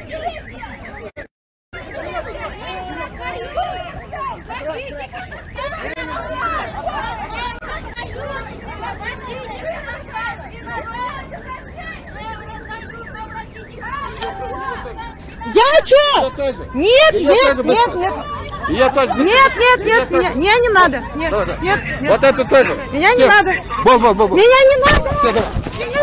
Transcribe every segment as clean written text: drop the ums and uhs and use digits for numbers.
Я что? Нет, нет, нет, нет. Я тоже. Нет, нет, нет, меня не надо. Нет, нет, нет. Вот это тоже. Меня не надо. Меня не надо. Меня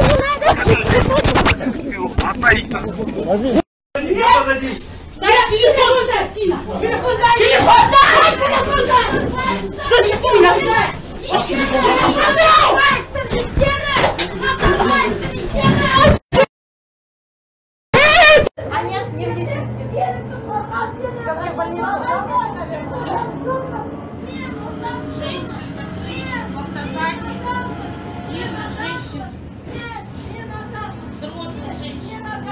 не надо. Дай телефон, Сатина! Телефон дай! Телефон дай! Телефон дай! Защити меня! Защити А нет, не в Десинске. Ко мне в больницу. Женщина, в автозаке. Мирно, женщина. Взрослая женщина.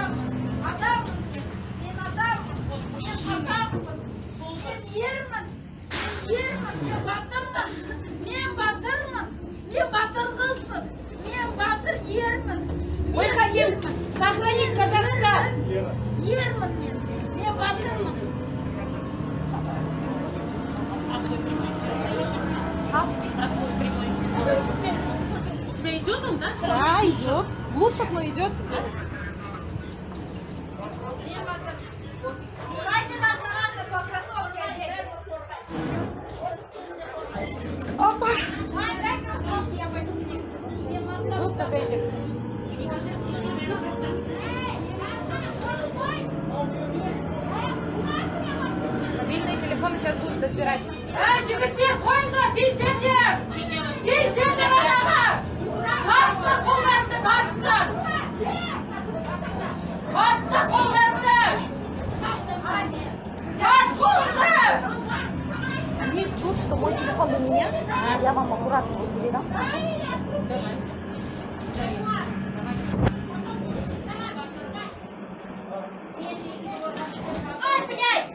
Мы хотим сохранить Казахстан. У тебя идет он, да? Да, идет. Лучше, но идет. Давайте раз на раз такой кроссовки одеть. Опа. Май, дай кроссовки, я пойду к ним. Тут как этих. Мобильные телефоны сейчас будут отбирать. Жігіттер, қойыңдар, безбендер! Безбендер анаға! Тартыңдар қолдарыңды, тартыңдар! Тартыңдар қолдарыңды! Тарт қолыңды! Они ждут, что мой телефон у меня. Я вам аккуратно его передам. Ай, блядь!